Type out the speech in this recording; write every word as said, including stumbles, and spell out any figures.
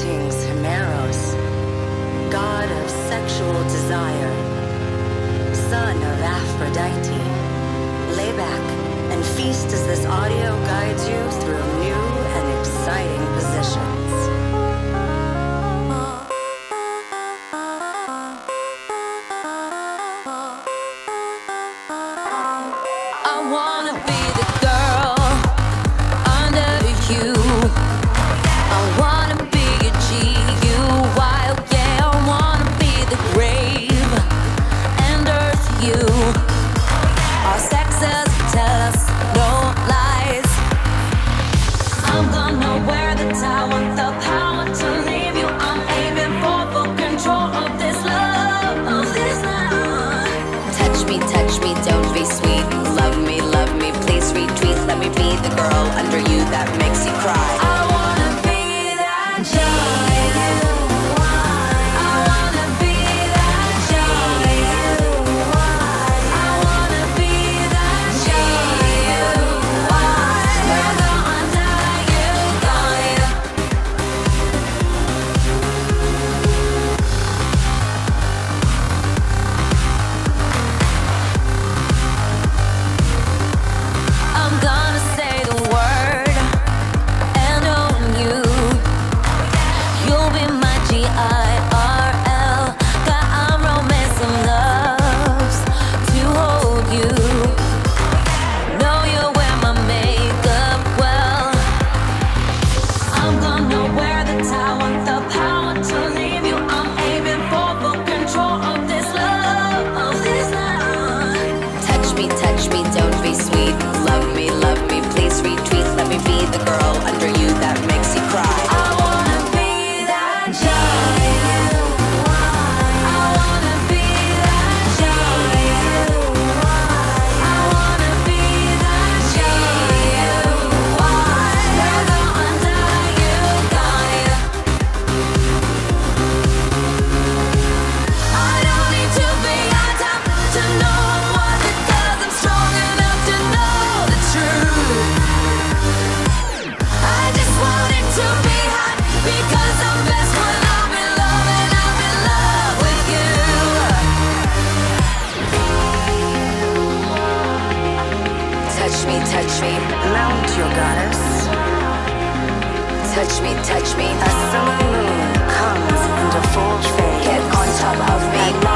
greetings, Himeros, god of sexual desire, son of Aphrodite. Lay back and feast as this audio guides you through new and exciting positions. I wanna be the girl under you. I wanna be a G U Y, yeah. I wanna be the grave and earth you. Our sexes tell us no lies. I'm gonna wear the tower, the power to leave you. I'm aiming for full control of this love, of this love. Touch me, touch me, don't be sweet. Love me, love me, please retweet. Let me be the girl under you that makes you cry. I wanna be that G U Y. I wanna be that G U Y. I wanna be that G U Y. We're gonna die, you got it. I'm gonna say the word and own you. You'll be my G I R L. Got I'm romance and loves to hold you. Know you wear my makeup well. I'm gonna wear the tower, the power to leave you. I'm aiming for full control of this love, of this love. Touch me, touch me, don't be sweet. Love me, love me, please retweet. Let me be the girl under you that makes you cry. I wanna be that G U Y. I wanna be that G U Y. I wanna be that G U Y. We're gonna die, you got it. I don't need to be on top to know what it does. I'm strong enough to know the truth. I just want it to be hot because I'm best when I'm in love and I'm in love with you. Touch me, touch me, Mount your goddess. touch me, touch me. A summer moon comes into full shade. Get on top of me.